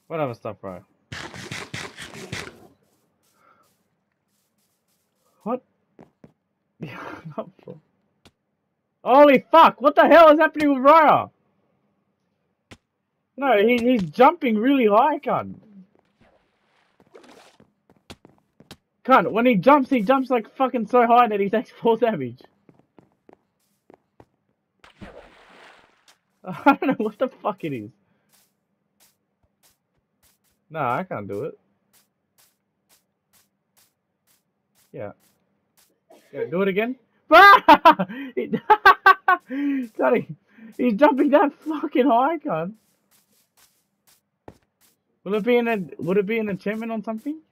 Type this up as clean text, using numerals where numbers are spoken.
Whatever stuff, bro. What? Yeah, not for. Holy fuck! What the hell is happening with Raya? No, he's jumping really high, cunt. Cunt, when he jumps like fucking so high that he takes 4 damage. I don't know what the fuck it is. No, I can't do it. Yeah. Yeah, do it again. Sorry. He's jumping that fucking high, cunt. Would it be an achievement on something?